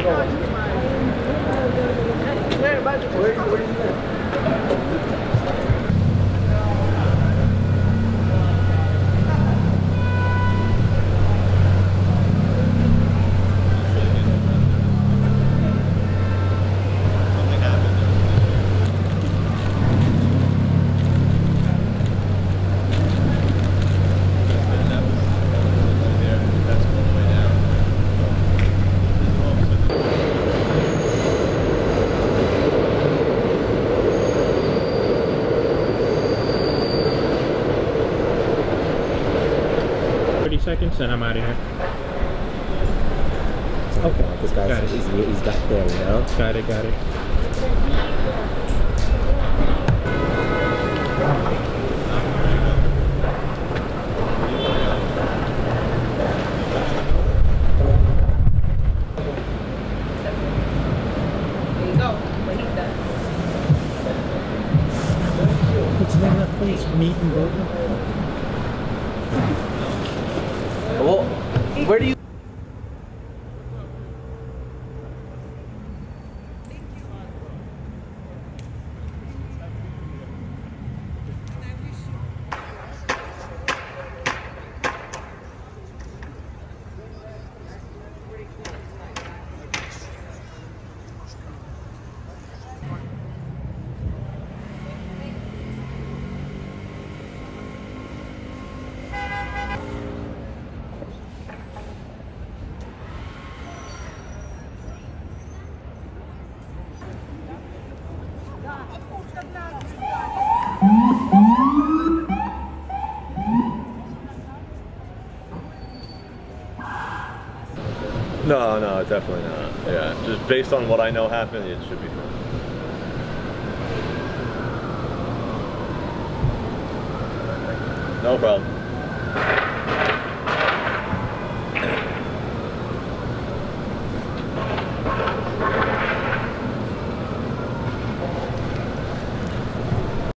Seconds and I'm out of here. Okay, this guy's he's got there, you know? Got it. What's the name of that place? Meat and Burger? Well, where do you... No, definitely not. Yeah, just based on what I know happened, it should be fine. No problem.